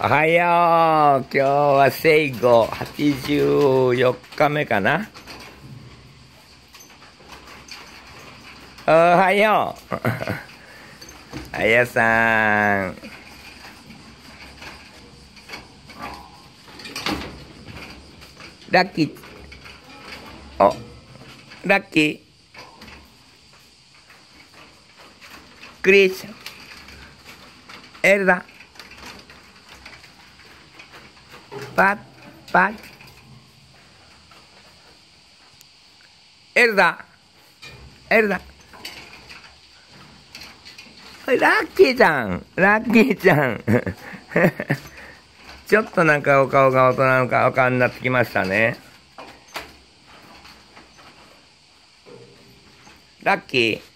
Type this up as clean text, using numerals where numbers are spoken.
おはよう。今日は生後84日目かな。おはよう。あやさん。ラッキー。お、ラッキー。クリス。エルダ。パッパッ。エルダ。エルダ。ラッキーちゃん。ラッキーちゃん。ちょっとなんかお顔が大人の顔になってきましたね。ラッキー。